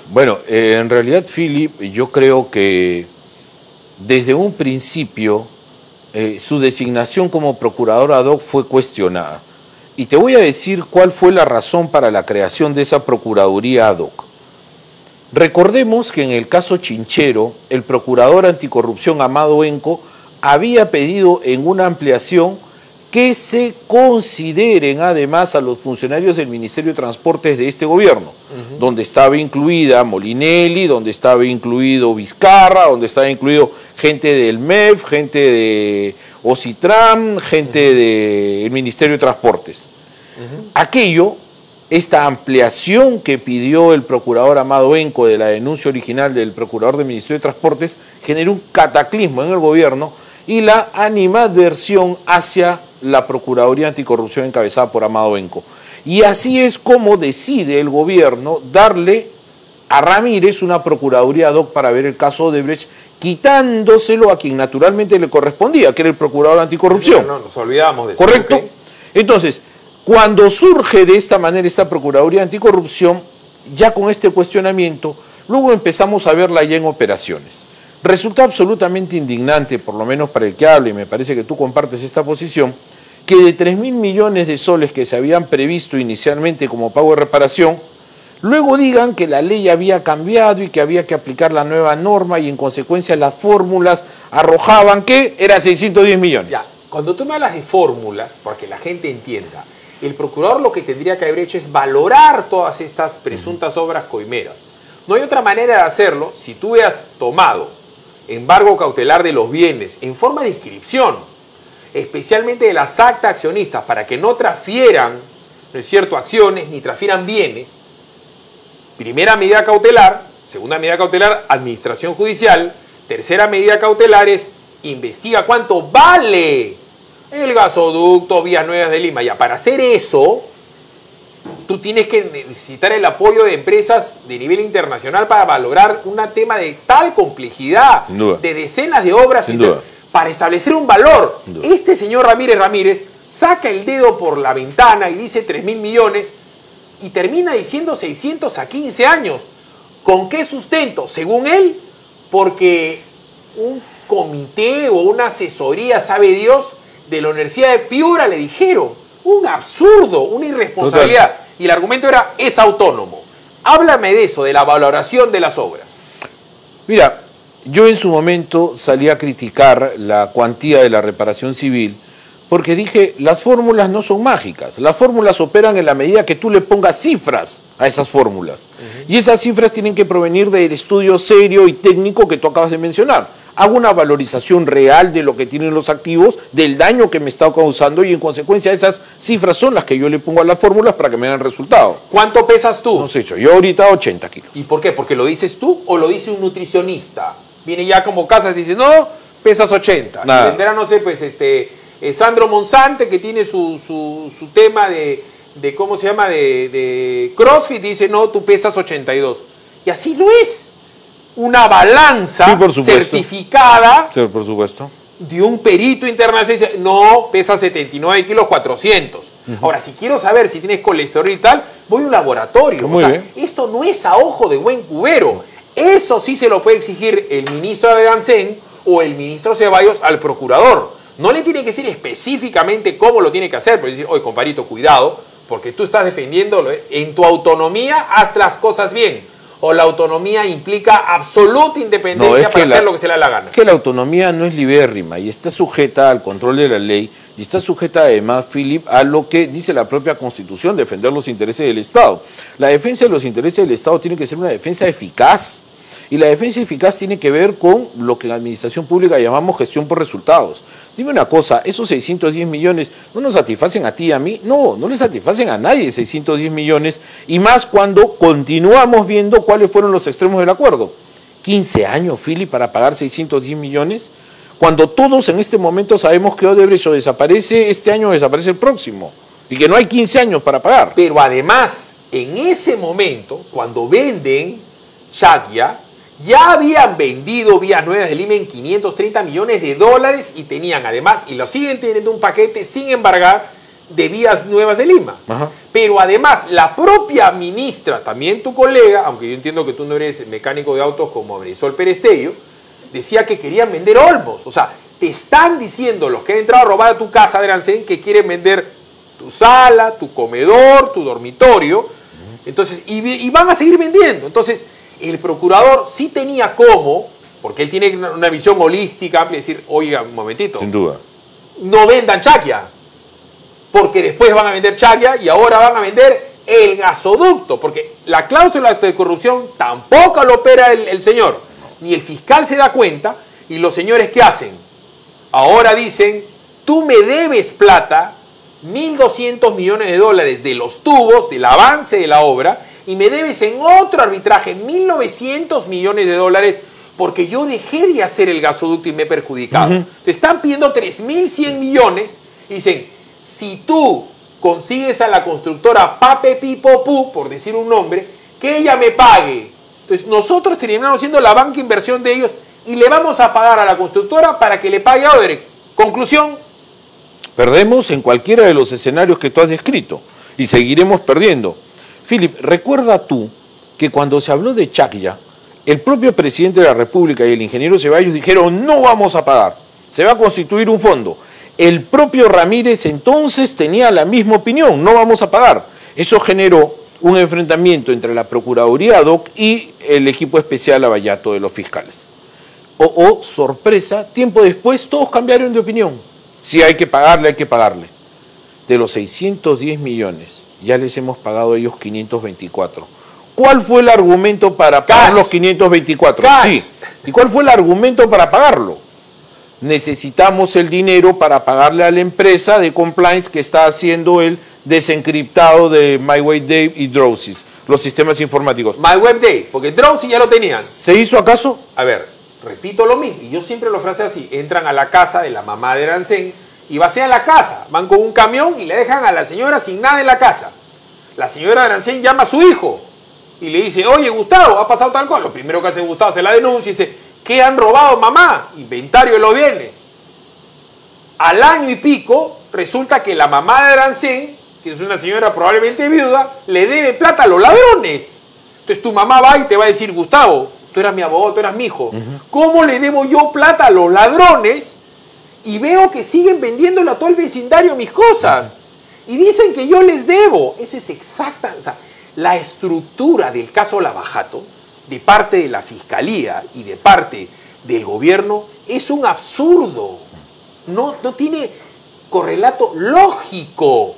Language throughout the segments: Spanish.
Bueno, en realidad, Philip, yo creo que desde un principio su designación como procurador ad hoc fue cuestionada. Y te voy a decir cuál fue la razón para la creación de esa procuraduría ad hoc. Recordemos que en el caso Chinchero, el procurador anticorrupción Amado Enco había pedido en una ampliación que se consideren además a los funcionarios del Ministerio de Transportes de este gobierno, donde estaba incluida Molinelli, donde estaba incluido Vizcarra, donde estaba incluido gente del MEF, gente de Ocitram, gente del Ministerio de Transportes. Esta ampliación que pidió el procurador Amado Enco de la denuncia original del procurador del Ministerio de Transportes generó un cataclismo en el gobierno y la animadversión hacia la Procuraduría Anticorrupción encabezada por Amado Enco. Y así es como decide el gobierno darle a Ramírez una Procuraduría ad hoc para ver el caso Odebrecht, quitándoselo a quien naturalmente le correspondía, que era el Procurador Anticorrupción. No, nos olvidamos de eso. ¿Correcto? Okay. Entonces, cuando surge de esta manera esta Procuraduría Anticorrupción, ya con este cuestionamiento, luego empezamos a verla ya en operaciones. Resulta absolutamente indignante, por lo menos para el que hable, y me parece que tú compartes esta posición, que de 3.000 millones de soles que se habían previsto inicialmente como pago de reparación, luego digan que la ley había cambiado y que había que aplicar la nueva norma y en consecuencia las fórmulas arrojaban que era 610 millones. Ya, cuando tú me hablas de fórmulas, para que la gente entienda, el procurador lo que tendría que haber hecho es valorar todas estas presuntas obras coimeras. No hay otra manera de hacerlo si tú hubieras tomado embargo cautelar de los bienes en forma de inscripción, especialmente de las actas accionistas, para que no transfieran, ¿no es cierto?, acciones ni transfieran bienes. Primera medida cautelar, segunda medida cautelar, administración judicial, tercera medida cautelar es investiga cuánto vale el gasoducto Vías Nuevas de Lima. Ya, para hacer eso, tú tienes que necesitar el apoyo de empresas de nivel internacional para valorar un tema de tal complejidad, de decenas de obras, para establecer un valor. Este señor Ramírez saca el dedo por la ventana y dice 3.000 millones y termina diciendo 600 a 15 años. ¿Con qué sustento? Según él, porque un comité o una asesoría, sabe Dios, de la Universidad de Piura le dijeron. Un absurdo, una irresponsabilidad. Total. Y el argumento era, es autónomo. Háblame de eso, de la valoración de las obras. Mira, yo en su momento salí a criticar la cuantía de la reparación civil porque dije, las fórmulas no son mágicas. Las fórmulas operan en la medida que tú le pongas cifras a esas fórmulas. Y esas cifras tienen que provenir del estudio serio y técnico que tú acabas de mencionar. Hago una valorización real de lo que tienen los activos, del daño que me está causando y en consecuencia esas cifras son las que yo le pongo a las fórmulas para que me den resultado. ¿Cuánto pesas tú? No sé, yo ahorita 80 kilos. ¿Y por qué? ¿Porque lo dices tú o lo dice un nutricionista? Viene ya como Casas y dice, no, pesas 80. Nada. Y vendrá, no sé, pues Sandro Monsante, que tiene su tema de ¿cómo se llama? De CrossFit, dice, no, tú pesas 82. Y así no es. Una balanza certificada, sí, por supuesto, de un perito internacional dice, no, pesa 79 kilos 400. Ahora, si quiero saber si tienes colesterol y tal, voy a un laboratorio. Muy bien. Esto no es a ojo de buen cubero. Eso sí se lo puede exigir el ministro Abedancén o el ministro Ceballos al procurador. No le tiene que decir específicamente cómo lo tiene que hacer, pero decir, oye, compadrito, cuidado, porque tú estás defendiéndolo. En tu autonomía, haz las cosas bien. O la autonomía implica absoluta independencia para hacer lo que se le da la gana. Es que la autonomía no es libérrima y está sujeta al control de la ley y está sujeta además, Philip, a lo que dice la propia Constitución, defender los intereses del Estado. La defensa de los intereses del Estado tiene que ser una defensa eficaz y la defensa eficaz tiene que ver con lo que en administración pública llamamos gestión por resultados. Dime una cosa, esos 610 millones no nos satisfacen a ti y a mí, no le satisfacen a nadie 610 millones y más cuando continuamos viendo cuáles fueron los extremos del acuerdo. 15 años, Philip, para pagar 610 millones, cuando todos en este momento sabemos que Odebrecht o desaparece este año o desaparece el próximo y que no hay 15 años para pagar. Pero además, en ese momento, cuando venden Shakia, ya habían vendido Vías Nuevas de Lima en 530 millones de dólares y tenían además, y lo siguen teniendo un paquete sin embargar, de Vías Nuevas de Lima. Ajá. Pero además, la propia ministra, también tu colega, aunque yo entiendo que tú no eres mecánico de autos como Marisol Perestello, decía que querían vender Olmos. O sea, te están diciendo los que han entrado a robar a tu casa de Arancén que quieren vender tu sala, tu comedor, tu dormitorio. Entonces, y van a seguir vendiendo. Entonces, el procurador sí tenía cómo, porque él tiene una visión holística, amplia, decir, oiga, un momentito. Sin duda. No vendan Chaquia, porque después van a vender Chaquia y ahora van a vender el gasoducto, porque la cláusula de corrupción tampoco lo opera el señor, ni el fiscal se da cuenta, y los señores ¿qué hacen? Ahora dicen, tú me debes plata, 1.200 millones de dólares de los tubos, del avance de la obra, y me debes en otro arbitraje 1.900 millones de dólares porque yo dejé de hacer el gasoducto y me he perjudicado. Te están pidiendo 3.100 millones y dicen, si tú consigues a la constructora Pape Pipo Pu, por decir un nombre, que ella me pague. Entonces nosotros terminamos siendo la banca inversión de ellos y le vamos a pagar a la constructora para que le pague a Odebrecht. Conclusión. Perdemos en cualquiera de los escenarios que tú has descrito y seguiremos perdiendo. Philip, recuerda tú que cuando se habló de Chaquia, el propio presidente de la República y el ingeniero Ceballos dijeron no vamos a pagar, se va a constituir un fondo. El propio Ramírez entonces tenía la misma opinión, no vamos a pagar. Eso generó un enfrentamiento entre la Procuraduría ad hoc y el equipo especial Lavallato de los fiscales. Sorpresa, tiempo después todos cambiaron de opinión. Si hay que pagarle, hay que pagarle. De los 610 millones, ya les hemos pagado a ellos 524. ¿Cuál fue el argumento para pagar los 524? Cash. Sí. ¿Y cuál fue el argumento para pagarlo? Necesitamos el dinero para pagarle a la empresa de compliance que está haciendo el desencriptado de MyWebDay y Drowsy, los sistemas informáticos. MyWebDay, porque Drowsy ya lo tenían. ¿Se hizo acaso? A ver, repito lo mismo, y yo siempre lo fraseo así, entran a la casa de la mamá de Arancén y vacían la casa, van con un camión y le dejan a la señora sin nada en la casa. La señora de Arancén llama a su hijo y le dice, oye Gustavo, ha pasado tal cosa. Lo primero que hace Gustavo se la denuncia y dice, ¿qué han robado mamá? Inventario de los bienes. Al año y pico resulta que la mamá de Arancén, que es una señora probablemente viuda, le debe plata a los ladrones. Entonces tu mamá va y te va a decir, Gustavo, tú eras mi abogado, tú eras mi hijo. ¿Cómo le debo yo plata a los ladrones? Y veo que siguen vendiéndole a todo el vecindario mis cosas. Y dicen que yo les debo. Eso es exacta. O sea, la estructura del caso Lavajato, de parte de la Fiscalía y de parte del gobierno, es un absurdo. No tiene correlato lógico.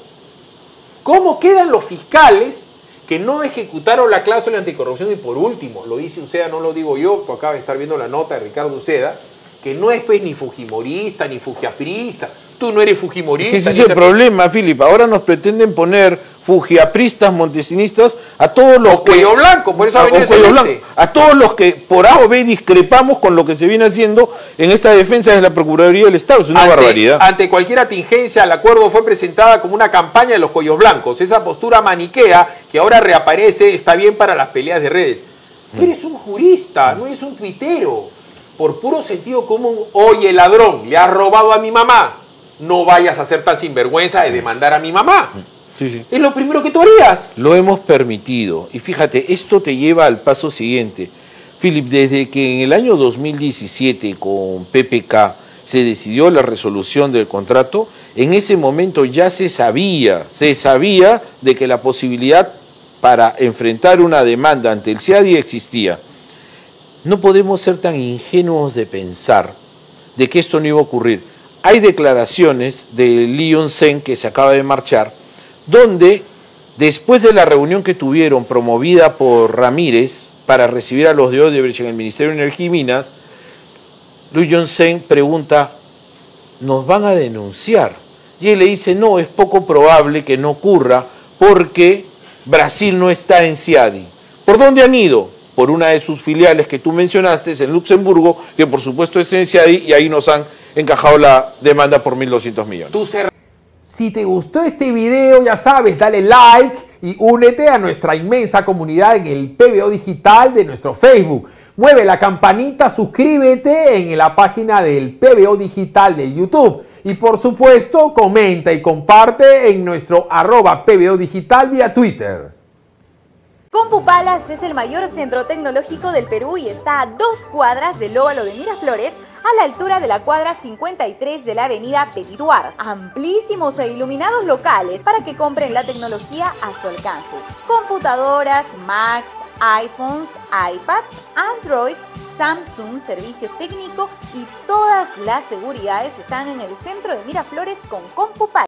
¿Cómo quedan los fiscales que no ejecutaron la cláusula anticorrupción? Y por último, lo dice Uceda, no lo digo yo, tú acabas de estar viendo la nota de Ricardo Uceda, que no es pues ni fujimorista ni fujiaprista. Tú no eres fujimorista. Ese es el problema, Philip. Ahora nos pretenden poner fujiapristas, montesinistas, a todos los que... cuello blanco, por eso ha venido cuello blanco, a todos los que por A o B discrepamos con lo que se viene haciendo en esta defensa de la Procuraduría del Estado. Es una barbaridad. Ante cualquier atingencia, el acuerdo fue presentada como una campaña de los cuellos blancos. Esa postura maniquea que ahora reaparece está bien para las peleas de redes. Tú eres un jurista, no eres un tuitero. Por puro sentido común, oye ladrón, le has robado a mi mamá. No vayas a ser tan sinvergüenza de demandar a mi mamá. Sí, sí. Es lo primero que tú harías. Lo hemos permitido. Y fíjate, esto te lleva al paso siguiente. Philip, desde que en el año 2017 con PPK se decidió la resolución del contrato, en ese momento ya se sabía de que la posibilidad para enfrentar una demanda ante el CIADI existía. No podemos ser tan ingenuos de pensar de que esto no iba a ocurrir. Hay declaraciones de Leon Sen, que se acaba de marchar, donde después de la reunión que tuvieron promovida por Ramírez para recibir a los de Odebrecht en el Ministerio de Energía y Minas, Leon Sen pregunta, ¿nos van a denunciar? Y él le dice, no, es poco probable que no ocurra porque Brasil no está en CIADI. ¿Por dónde han ido? Por una de sus filiales que tú mencionaste, en Luxemburgo, que por supuesto es en CIADI, y ahí nos han encajado la demanda por 1.200 millones. Si te gustó este video, ya sabes, dale like y únete a nuestra inmensa comunidad en el PBO Digital de nuestro Facebook. Mueve la campanita, suscríbete en la página del PBO Digital de YouTube. Y por supuesto, comenta y comparte en nuestro @PBO Digital vía Twitter. CompuPalace es el mayor centro tecnológico del Perú y está a 2 cuadras del óvalo de Miraflores, a la altura de la cuadra 53 de la avenida Petit Duars. Amplísimos e iluminados locales para que compren la tecnología a su alcance. Computadoras, Macs, iPhones, iPads, Androids, Samsung, servicio técnico y todas las seguridades están en el centro de Miraflores con CompuPalace.